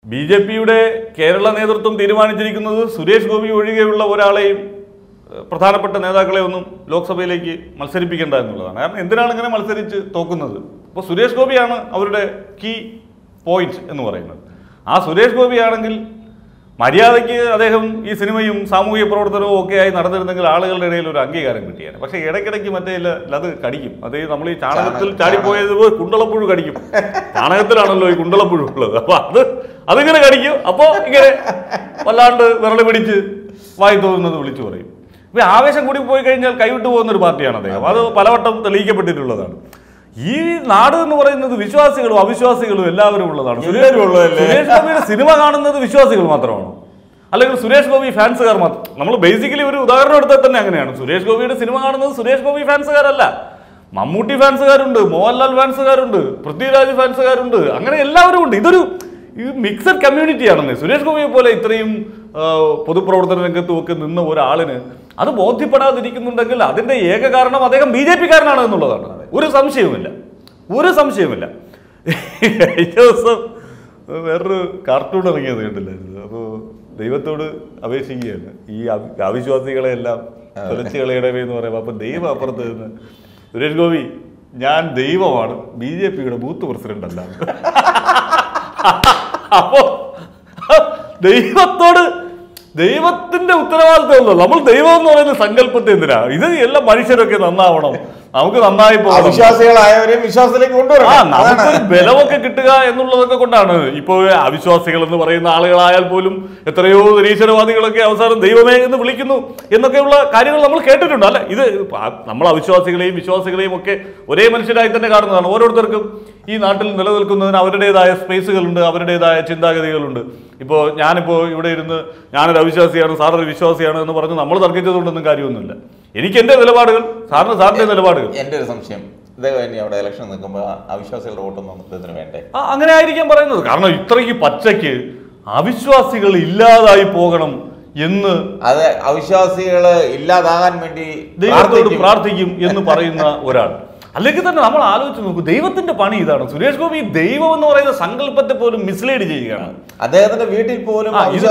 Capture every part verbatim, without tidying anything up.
B J പിയുടെ കേരള നേതൃത്വം തീരുമാനിച്ചിരിക്കുന്നത് സുരേഷ് ഗോപി ഒഴികെയുള്ള ഒരാളെയും പ്രധാനപ്പെട്ട നേതാക്കളെ ഒന്നും ലോക്സഭയിലേക്ക് മത്സരിപ്പിക്കേണ്ട എന്നുള്ളതാണ്. കാരണം എന്തിനാണ് ഇങ്ങനെ മത്സരിച്ച് തോക്കുന്നത്? അപ്പോൾ സുരേഷ് ഗോപിയാണ് അവരുടെ കീ പോയിന്റ് എന്ന് പറയുന്നത്. ആ സുരേഷ് ഗോപിയാണെങ്കിൽ മര്യാദയ്ക്ക് അദ്ദേഹം ഈ സിനിമയും സാമൂഹിക പ്രവർത്തനവും ഒക്കെ ആയി നടന്നിരുന്നെങ്കിൽ ആളുകളുടെ ഇടയിൽ ഒരു അംഗീകാരം കിട്ടിയാണ്. പക്ഷേ ഇടയ്ക്കിടയ്ക്ക് മറ്റേ അത് കടിക്കും. അതേ നമ്മൾ ഈ ചാണകത്തിൽ ചാടിപ്പോയത് കുണ്ടളപ്പുഴു കടിക്കും. ചാണകത്തിലാണല്ലോ ഈ കുണ്ടളപ്പുഴു ഉള്ളത്. അപ്പൊ അത് അതിങ്ങനെ കടിക്കും. അപ്പോൾ ഇങ്ങനെ വല്ലാണ്ട് വിരളി പിടിച്ച് വായി തോന്നുന്നത് വിളിച്ചു പറയും. ഇപ്പൊ ആവേശം കൂടി പോയി കഴിഞ്ഞാൽ കൈവിട്ടു പോകുന്ന ഒരു പാർട്ടിയാണ് അദ്ദേഹം. അത് പലവട്ടം തെളിയിക്കപ്പെട്ടിട്ടുള്ളതാണ്. ഈ നാട് എന്ന് പറയുന്നത് വിശ്വാസികളും അവിശ്വാസികളും എല്ലാവരും ഉള്ളതാണ്. സുരേഷ് ഗോപിയുടെ സിനിമ കാണുന്നത് വിശ്വാസികൾ മാത്രമാണോ? അല്ലെങ്കിൽ സുരേഷ് ഗോപി ഫാൻസുകാർ മാത്രം? നമ്മൾ ബേസിക്കലി ഒരു ഉദാഹരണം എടുത്താൽ തന്നെ അങ്ങനെയാണ്. സുരേഷ് ഗോപിയുടെ സിനിമ കാണുന്നത് സുരേഷ് ഗോപി ഫാൻസുകാരല്ല, മമ്മൂട്ടി ഫാൻസുകാരുണ്ട്, മോഹൻലാൽ ഫാൻസുകാരുണ്ട്, പൃഥ്വിരാജ് ഫാൻസുകാരുണ്ട്, അങ്ങനെ എല്ലാവരും ഉണ്ട്. ഇതൊരു മിക്സഡ് കമ്മ്യൂണിറ്റിയാണെന്ന്. സുരേഷ് ഗോപിയെ പോലെ ഇത്രയും പൊതുപ്രവർത്തന രംഗത്തും ഒക്കെ നിന്ന ഒരാളിന് അത് ബോധ്യപ്പെടാതിരിക്കുന്നുണ്ടെങ്കിൽ അതിന്റെ ഏക കാരണം അദ്ദേഹം ബി ജെ പി കാരനാണ് എന്നുള്ളതാണ്. ഒരു സംശയവുമില്ല, ഒരു സംശയവുമില്ല. കഴിഞ്ഞ ദിവസം വേറൊരു കാർട്ടൂൺ ഇറങ്ങിയത് കണ്ടില്ലായിരുന്നു. അപ്പോൾ ദൈവത്തോട് അപേക്ഷിക്കുകയാണ് ഈ അവിശ്വാസികളെ എല്ലാം തുലച്ചു കളയണമേ എന്ന് പറയുമ്പോൾ അപ്പൊ ദൈവം അപ്പുറത്ത് നിന്ന് സുരേഷ് ഗോപി ഞാൻ ദൈവമാണ്, ബി ജെ പിയുടെ ബൂത്ത് പ്രസിഡന്റ് അല്ല. അപ്പോ ദൈവത്തോട് ദൈവത്തിന്റെ ഉത്തരവാദിത്തമല്ലോ. നമ്മൾ ദൈവം എന്ന് പറയുന്ന സങ്കല്പത്തെ എന്തിനാ? ഇത് എല്ലാ മനുഷ്യരൊക്കെ നന്നാവണം, നമുക്ക് നന്നായി പോകണം, വിശ്വാസികളായവരെയും വിശ്വാസത്തിലേക്ക് കൊണ്ടുവരണം, ആ നമുക്കൊരു ബലമൊക്കെ കിട്ടുക എന്നുള്ളതൊക്കെ കൊണ്ടാണ്. ഇപ്പോ അവിശ്വാസികൾ എന്ന് പറയുന്ന ആളുകളായാൽ പോലും എത്രയോ നിരീശ്വരവാദികളൊക്കെ അവസാനം ദൈവമേ എന്ന് വിളിക്കുന്നു എന്നൊക്കെയുള്ള കാര്യങ്ങൾ നമ്മൾ കേട്ടിട്ടുണ്ട്. അല്ലെ, ഇത് നമ്മൾ അവിശ്വാസികളെയും വിശ്വാസികളെയും ഒക്കെ ഒരേ മനുഷ്യരായി തന്നെ കാണുന്നതാണ്. ഓരോരുത്തർക്കും ഈ നാട്ടിൽ നിലനിൽക്കുന്നതിന് അവരുടേതായ സ്പേസുകളുണ്ട്, അവരുടേതായ ചിന്താഗതികളുണ്ട്. ഇപ്പോൾ ഞാനിപ്പോൾ ഇവിടെ ഇരുന്ന് ഞാനൊരു അവിശ്വാസിയാണ്, സാറൊരു വിശ്വാസിയാണ് എന്ന് പറഞ്ഞ് നമ്മൾ തർക്കിച്ചതുകൊണ്ടൊന്നും കാര്യമൊന്നുമില്ല. എനിക്ക് എന്റെ നിലപാടുകൾ, സാറിന് സാറിന്റെ നിലപാടുകൾ. എന്റെ ഒരു സംശയം, ഇദ്ദേഹം അവിടെ ഇലക്ഷൻ നിൽക്കുമ്പോൾ അവിശ്വാസികളുടെ വോട്ടൊന്നും ഇതിന് വേണ്ടേ? ആ അങ്ങനെ ആയിരിക്കാം പറയുന്നത്. കാരണം ഇത്രയ്ക്ക് പച്ചയ്ക്ക് അവിശ്വാസികൾ ഇല്ലാതായി പോകണം എന്ന്, അത് അവിശ്വാസികള് ഇല്ലാതാകാൻ വേണ്ടി ദൈവത്തോട് പ്രാർത്ഥിക്കും എന്ന് പറയുന്ന ഒരാൾ. അല്ലെങ്കിൽ തന്നെ നമ്മൾ ആലോചിച്ച് നോക്കൂ, ദൈവത്തിന്റെ പണി ഇതാണ്. സുരേഷ് ഗോപി ദൈവം എന്ന് പറയുന്ന സങ്കല്പത്തെ പോലും മിസ്ലീഡ് ചെയ്യുകയാണ്. അദ്ദേഹത്തിന്റെ വീട്ടിൽ പോലും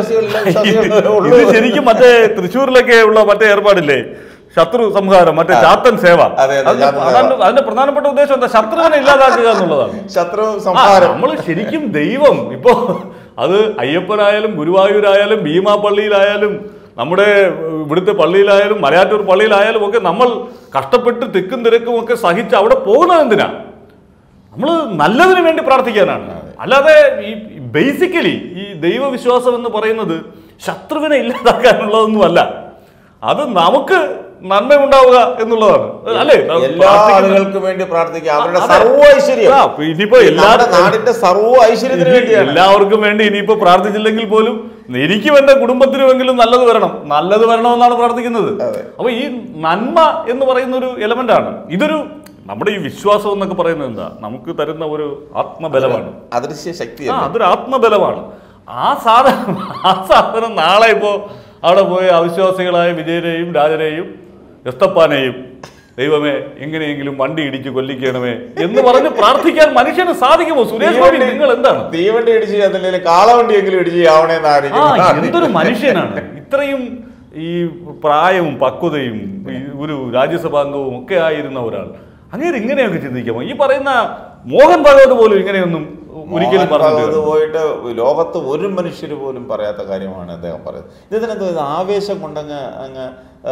ഇത് ശരിക്കും മറ്റേ തൃശ്ശൂരിലൊക്കെ ഉള്ള മറ്റേ ഏർപ്പാടില്ലേ, ശത്രു സംഹാരം, മറ്റേ ചാത്തൻ സേവ. അതിന്റെ പ്രധാനപ്പെട്ട ഉദ്ദേശം എന്താ? ശത്രുവിനെ ഇല്ലാതാക്കുക എന്നുള്ളതാണ്. ശത്രു സംഹാരം. നമ്മൾ ശരിക്കും ദൈവം ഇപ്പോ അത് അയ്യപ്പനായാലും ഗുരുവായൂരായാലും ഭീമാ പള്ളിയിലായാലും നമ്മുടെ ഇവിടുത്തെ പള്ളിയിലായാലും മലയാറ്റൂർ പള്ളിയിലായാലും ഒക്കെ നമ്മൾ കഷ്ടപ്പെട്ട് തിക്കും തിരക്കും ഒക്കെ സഹിച്ച് അവിടെ പോകുന്നത് എന്തിനാ? നമ്മൾ നല്ലതിന് വേണ്ടി പ്രാർത്ഥിക്കാനാണ്. അല്ലാതെ ഈ ബേസിക്കലി ഈ ദൈവവിശ്വാസം എന്ന് പറയുന്നത് ശത്രുവിനെ ഇല്ലാതാക്കാനുള്ളതൊന്നുമല്ല. അത് നമുക്ക് നന്മ ഉണ്ടാവുക എന്നുള്ളതാണ്. അല്ലേ, എല്ലാ ആളുകൾക്കും വേണ്ടി പ്രാർത്ഥിക്കുക, അവരുടെ സർവ്വ ഐശ്വര്യം. ഇനിയിപ്പോ എല്ലാ നാടിന്റെ സർവ്വ ഐശ്വര്യത്തിന് വേണ്ടി എല്ലാവർക്കും വേണ്ടി ഇനിയിപ്പോ പ്രാർത്ഥിച്ചില്ലെങ്കിൽ പോലും എനിക്കും എന്റെ കുടുംബത്തിനുമെങ്കിലും നല്ലത് വരണം, നല്ലത് വരണമെന്നാണ് പ്രാർത്ഥിക്കുന്നത്. അപ്പൊ ഈ നന്മ എന്ന് പറയുന്ന ഒരു എലമെന്റ് ആണ്. ഇതൊരു നമ്മുടെ ഈ വിശ്വാസം എന്നൊക്കെ പറയുന്നത് എന്താ? നമുക്ക് തരുന്ന ഒരു ആത്മബലമാണ്, അദൃശ്യ ശക്തി. ആ അതൊരു ആത്മബലമാണ്. ആ സാധനം ആ സാധനം നാളെ ഇപ്പോ അവിടെ പോയി അവിശ്വാസികളായ വിജയനെയും രാജനെയും എസ്തപ്പാനെയും ദൈവമേ എങ്ങനെയെങ്കിലും വണ്ടി ഇടിച്ച് കൊല്ലിക്കണമേ എന്ന് പറഞ്ഞ് പ്രാർത്ഥിക്കാൻ മനുഷ്യന് സാധിക്കുമോ? സുരേഷ് ഗോപി നിങ്ങൾ എന്താണ്? തീവണ്ടി ഇടിച്ച് അതില്ലെങ്കിൽ കാളവണ്ടിയെങ്കിലും ഇടിച്ച് ആവണേന്നായിരിക്കും. എന്തൊരു മനുഷ്യനാണ്! ഇത്രയും ഈ പ്രായവും പക്വതയും ഒരു രാജ്യസഭാംഗവും ഒക്കെ ആയിരുന്ന ഒരാൾ അങ്ങനെ ഇങ്ങനെയൊക്കെ ചിന്തിക്കാമോ? ഈ പറയുന്ന മോഹൻ ഭഗവത് പോലും ഇങ്ങനെയൊന്നും ഒരിക്കലും പറഞ്ഞു പോയിട്ട് ലോകത്ത് ഒരു മനുഷ്യര് പോലും പറയാത്ത കാര്യമാണ് അദ്ദേഹം പറയുന്നത്. ഇതിനെന്തോ ഇത് ആവേശം കൊണ്ടങ്ങ് അങ്ങ്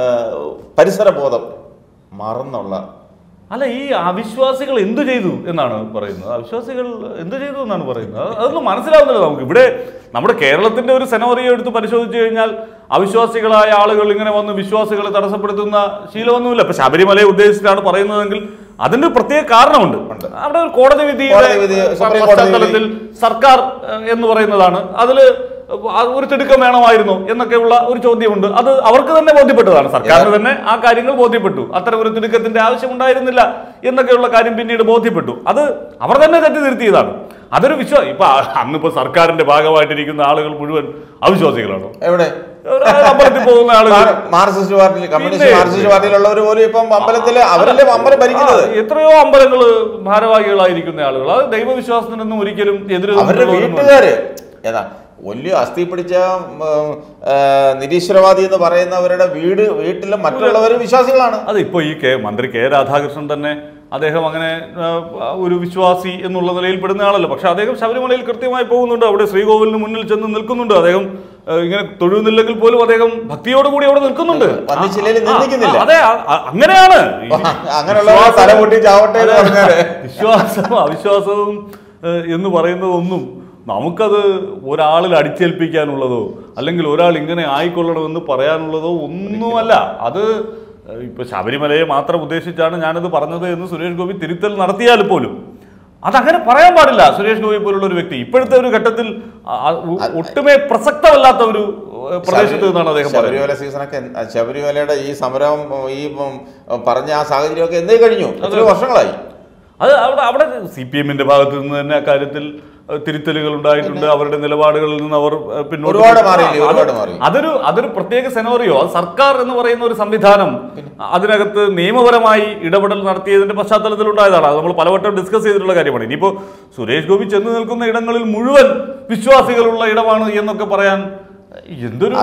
പരിസരബോധം മറന്നുള്ള. അല്ല, ഈ അവിശ്വാസികൾ എന്തു ചെയ്തു എന്നാണ് പറയുന്നത്. അവിശ്വാസികൾ എന്തു ചെയ്തു എന്നാണ് പറയുന്നത്. അതൊന്നും മനസ്സിലാവുന്നില്ല നമുക്ക്. ഇവിടെ നമ്മുടെ കേരളത്തിന്റെ ഒരു സെനോറിയോ എടുത്ത് പരിശോധിച്ചു കഴിഞ്ഞാൽ അവിശ്വാസികളായ ആളുകൾ ഇങ്ങനെ വന്ന് വിശ്വാസികളെ തടസ്സപ്പെടുത്തുന്ന ശീലമൊന്നുമില്ല. ഇപ്പൊ ശബരിമലയെ ഉദ്ദേശിച്ചിട്ടാണ് പറയുന്നതെങ്കിൽ അതിന് പ്രത്യേക കാരണമുണ്ട്. അവിടെ ഒരു കോടതി വിധിയുടെ പശ്ചാത്തലത്തിൽ സർക്കാർ എന്ന് പറയുന്നതാണ്. അതില് ഒരു തിടുക്കം വേണമായിരുന്നു എന്നൊക്കെയുള്ള ഒരു ചോദ്യമുണ്ട്. അത് അവർക്ക് തന്നെ ബോധ്യപ്പെട്ടതാണ്, സർക്കാരിന് തന്നെ ആ കാര്യങ്ങൾ ബോധ്യപ്പെട്ടു. അത്തരം ഒരു തിടുക്കത്തിന്റെ ആവശ്യമുണ്ടായിരുന്നില്ല എന്നൊക്കെയുള്ള കാര്യം പിന്നീട് ബോധ്യപ്പെട്ടു. അത് അവർ തന്നെ തെറ്റിദ്ധരുത്തിയതാണ്. അതൊരു വിശ്വാസം. ഇപ്പൊ അന്നിപ്പോ സർക്കാരിന്റെ ഭാഗമായിട്ടിരിക്കുന്ന ആളുകൾ മുഴുവൻ അവിശ്വാസികളാണോ? എവിടെ? അമ്പലത്തിൽ പോകുന്ന ആളുകൾ, മാർക്സിസ്റ്റ് പാർട്ടി, കമ്മ്യൂണിസ്റ്റ് മാർക്സിസ്റ്റ് പാർട്ടിയിലുള്ളവർ പോലും ഇപ്പം അമ്പലത്തില് അവരല്ലേ അമ്പലം ഭരിക്കുന്നത്. എത്രയോ അമ്പലങ്ങള് ഭാരവാഹികളായിരിക്കുന്ന ആളുകൾ. അത് ദൈവവിശ്വാസത്തിനൊന്നും ഒരിക്കലും എതിര്. അവരുടെ വീട്ടുകാര് ഏതാ വലിയ അസ്ഥി പിടിച്ച നിരീശ്വരവാദി എന്ന് പറയുന്നവരുടെ വീട് വീട്ടിലെ മറ്റുള്ളവരും വിശ്വാസികളാണ്. അത് ഇപ്പോൾ ഈ കെ മന്ത്രി കെ രാധാകൃഷ്ണൻ തന്നെ അദ്ദേഹം അങ്ങനെ ഒരു വിശ്വാസി എന്നുള്ള നിലയിൽ പെടുന്ന ആളല്ലോ. പക്ഷെ അദ്ദേഹം ശബരിമലയിൽ കൃത്യമായി പോകുന്നുണ്ട്, അവിടെ ശ്രീകോവിലിന് മുന്നിൽ ചെന്ന് നിൽക്കുന്നുണ്ട്. അദ്ദേഹം ഇങ്ങനെ തൊഴുന്നില്ലെങ്കിൽ പോലും അദ്ദേഹം ഭക്തിയോടുകൂടി അവിടെ നിൽക്കുന്നുണ്ട്. അതെ, അങ്ങനെയാണ്. വിശ്വാസവും അവിശ്വാസവും എന്ന് പറയുന്നതൊന്നും നമുക്കത് ഒരാളിൽ അടിച്ചേൽപ്പിക്കാനുള്ളതോ അല്ലെങ്കിൽ ഒരാൾ ഇങ്ങനെ ആയിക്കൊള്ളണമെന്ന് പറയാനുള്ളതോ ഒന്നുമല്ല. അത് ഇപ്പൊ ശബരിമലയെ മാത്രം ഉദ്ദേശിച്ചാണ് ഞാനത് പറഞ്ഞത് എന്ന് സുരേഷ് ഗോപി തിരുത്തൽ നടത്തിയാൽ പോലും അതങ്ങനെ പറയാൻ പാടില്ല. സുരേഷ് ഗോപി പോലുള്ള ഒരു വ്യക്തി ഇപ്പോഴത്തെ ഒരു ഘട്ടത്തിൽ ഒട്ടുമേ പ്രസക്തമല്ലാത്ത ഒരു പ്രദേശത്ത് നിന്നാണ് അദ്ദേഹം ശബരിമല സീസണൊക്കെ ശബരിമലയുടെ ഈ സമരം ഈ പറഞ്ഞ ആ സാഹചര്യമൊക്കെ എന്തേ കഴിഞ്ഞു, എത്രയോ വർഷങ്ങളായി. അത് അവിടെ അവിടെ സി പി എമ്മിന്റെ ഭാഗത്ത് നിന്ന് തന്നെ അക്കാര്യത്തിൽ തിരുത്തലുകൾ ഉണ്ടായിട്ടുണ്ട്. അവരുടെ നിലപാടുകളിൽ നിന്ന് അവർ പിന്നോട്ട് അതൊരു അതൊരു പ്രത്യേക സെനോറിയോ. അത് സർക്കാർ എന്ന് പറയുന്ന ഒരു സംവിധാനം അതിനകത്ത് നിയമപരമായി ഇടപെടൽ നടത്തിയതിന്റെ പശ്ചാത്തലത്തിൽ ഉണ്ടായതാണ്. അത് നമ്മൾ പലവട്ടം ഡിസ്കസ് ചെയ്തിട്ടുള്ള കാര്യമാണ്. ഇനിയിപ്പോ സുരേഷ് ഗോപി ചെന്ന് നിൽക്കുന്ന ഇടങ്ങളിൽ മുഴുവൻ വിശ്വാസികളുള്ള ഇടമാണ് എന്നൊക്കെ പറയാൻ എന്തൊരു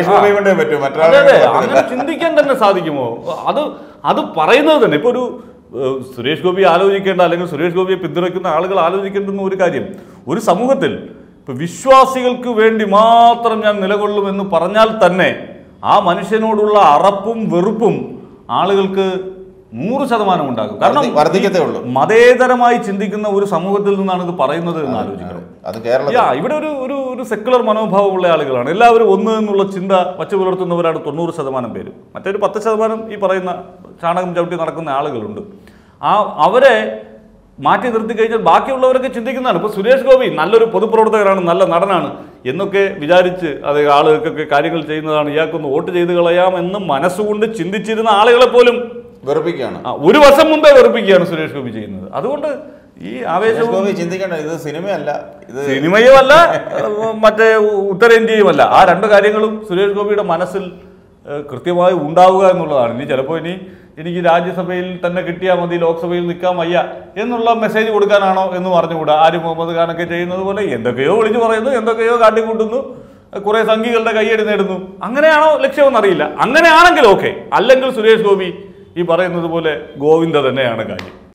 അങ്ങനെ ചിന്തിക്കാൻ തന്നെ സാധിക്കുമോ? അത് അത് പറയുന്നത് തന്നെ ഇപ്പൊ ഒരു സുരേഷ് ഗോപി ആലോചിക്കേണ്ട അല്ലെങ്കിൽ സുരേഷ് ഗോപിയെ പിന്തുണയ്ക്കുന്ന ആളുകൾ ആലോചിക്കേണ്ടുന്ന ഒരു കാര്യം, ഒരു സമൂഹത്തിൽ ഇപ്പൊ വിശ്വാസികൾക്ക് വേണ്ടി മാത്രം ഞാൻ നിലകൊള്ളുമെന്ന് പറഞ്ഞാൽ തന്നെ ആ മനുഷ്യനോടുള്ള അറപ്പും വെറുപ്പും ആളുകൾക്ക് നൂറ് ശതമാനം ഉണ്ടാകും. കാരണം മതേതരമായി ചിന്തിക്കുന്ന ഒരു സമൂഹത്തിൽ നിന്നാണ് ഇത് പറയുന്നത് എന്ന് ആലോചിക്കണം. ഇവിടെ ഒരു ഒരു ഒരു സെക്കുലർ മനോഭാവമുള്ള ആളുകളാണ് എല്ലാവരും. ഒന്ന് എന്നുള്ള ചിന്ത വച്ചു പുലർത്തുന്നവരാണ് തൊണ്ണൂറ് ശതമാനം പേര്. മറ്റൊരു പത്ത് ശതമാനം ഈ പറയുന്ന ചാണകം ചവിട്ടി നടക്കുന്ന ആളുകളുണ്ട്. ആ അവരെ മാറ്റി നിർത്തി കഴിഞ്ഞാൽ ബാക്കിയുള്ളവരൊക്കെ ചിന്തിക്കുന്നതാണ്. ഇപ്പോൾ സുരേഷ് ഗോപി നല്ലൊരു പൊതുപ്രവർത്തകരാണ്, നല്ല നടനാണ് എന്നൊക്കെ വിചാരിച്ച് അത് ആളുകൾക്കൊക്കെ കാര്യങ്ങൾ ചെയ്യുന്നതാണ്, ഇയാൾക്കൊന്ന് വോട്ട് ചെയ്ത് കളയാം എന്ന് മനസ്സുകൊണ്ട് ചിന്തിച്ചിരുന്ന ആളുകളെ പോലും വെറുപ്പിക്കുകയാണ്. ഒരു വർഷം മുമ്പേ വെറുപ്പിക്കുകയാണ് സുരേഷ് ഗോപി ചെയ്യുന്നത്. അതുകൊണ്ട് ഈ ആവേശം ചിന്തിക്കേണ്ട, ഇത് സിനിമയല്ല, ഇത് സിനിമയുമല്ല മറ്റേ ഉത്തരേന്ത്യയുമല്ല. ആ രണ്ട് കാര്യങ്ങളും സുരേഷ് ഗോപിയുടെ മനസ്സിൽ കൃത്യമായി ഉണ്ടാവുക എന്നുള്ളതാണ്. ഇനി ചിലപ്പോൾ ഇനി എനിക്ക് രാജ്യസഭയിൽ തന്നെ കിട്ടിയാൽ മതി, ലോക്സഭയിൽ നിൽക്കാൻ വയ്യ എന്നുള്ള മെസ്സേജ് കൊടുക്കാനാണോ എന്ന് പറഞ്ഞുകൂടാ. ആര്യ മുഹമ്മദ് ഖാനൊക്കെ ചെയ്യുന്നത് പോലെ എന്തൊക്കെയോ വിളിച്ചു പറയുന്നു, എന്തൊക്കെയോ കാട്ടിക്കൂട്ടുന്നു, കുറെ സംഘികളുടെ കയ്യടി നേടുന്നു. അങ്ങനെയാണോ ലക്ഷ്യമെന്നറിയില്ല. അങ്ങനെയാണെങ്കിൽ ഓക്കെ, അല്ലെങ്കിൽ സുരേഷ് ഗോപി ഈ പറയുന്നത് പോലെ ഗോവിന്ദ തന്നെയാണ് കാര്യം.